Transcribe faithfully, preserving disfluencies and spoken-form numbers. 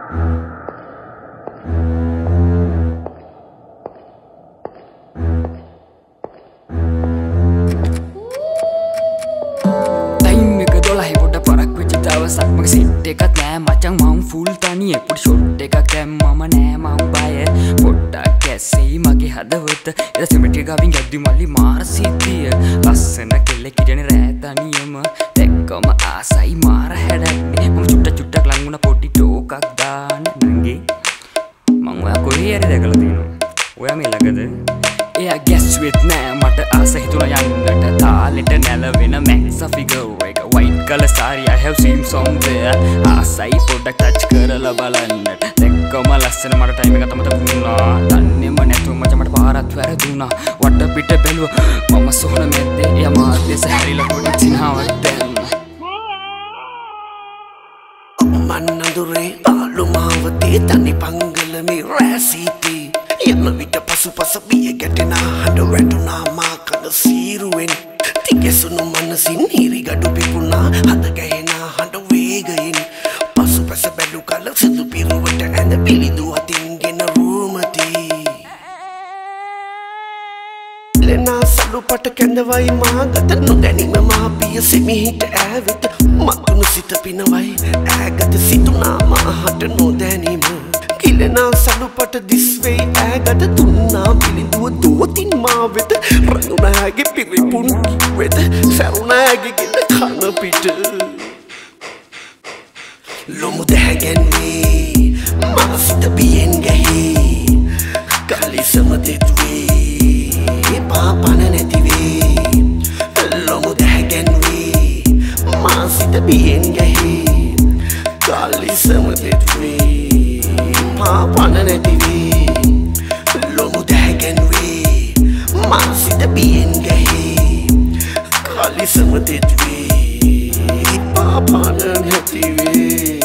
Maka sit එකක් නෑ මචං මං ෆුල් තනියෙ පොඩි ෂොට් එකක් දැම්මම නෑ මං බය පොඩ්ඩක් ඇසෙයි මගේ හදවත එද සිමටි ගාවින් ගැද්දි මල්ලි මාර සිද්ධිය ලස්සන කෙල්ලෙක් ඉඩනේ රෑ තනියම දැක්කම ආසයි මාර හැඩන්නේ මම චුට්ට චුට්ටක් ලං වුණා පොඩි ටෝකක් දාන්න නංගි මං ඔයා කොහේ හරි දැකලා තියෙනවා ඔයා මේ ළඟද එයා ගැස්වෙත් නෑ මට ආස හිතුණා යන්නට තාලෙට නැලවෙන මැක්ස ෆිගර් එක white color saree I have seen somewhere ආසයි පොඩ්ඩක් ටච් කරලා බලන්නට දැක්කම ලස්සන මට ටයිම් එක තමයි වුණා දන්නේම නැතුව මචං මට පාරත් වැරදුනා වට පිට බැලුවා මම සොහන මැද්දේ එයා මාත් දෙස හැරිලා පොඩි සිනහවක් දැම්ම මන් අඳුරේ පාළු මාවතේ තනි පංගල මේ රැසීටි යන විට පසු පස බිය ගැටෙන හඬ වැටුණා මා කන සීරුවෙන් තිකෙසුණු මනසින් හිරිගඩු පිපුණා හද ගැහෙන හඬ වේගයෙන් පසු පස බැලු කල සිදු පිරුවට ඇඳ පිළිදු අතින්ගෙන රූමති ලෙනා සලු පට කැඳවයි මාගත නොදැනීම මා පිය සෙමිහිට ඇවිත මතුණු සිත පිනවයි ඈගත සිතුනා මාහට නොදැනීම කිලෙනා සලු පට දිස්වෙයි ඈගත තුන්නා පිළිදුව දෝතින් මා වෙත රඳුනාගේ පිරිපුන් වෙත සැරුණාගේ ගෙල කන පිට ලොමු දැහැගැන්වේ මා සිත බියෙන් ගැහි කලිසම දෙත්වේ පාපන නැතිවේ ලොමු දැහැගැන්වේ මා සිත බියෙන් ගැහි කලිසම දෙත්වේ පාපන නැතිවේ ලොමු දැහැගැන්වේ මා සිත බියෙන් ගැහි කලිසම දෙත්වේ පාපන නැතිවේ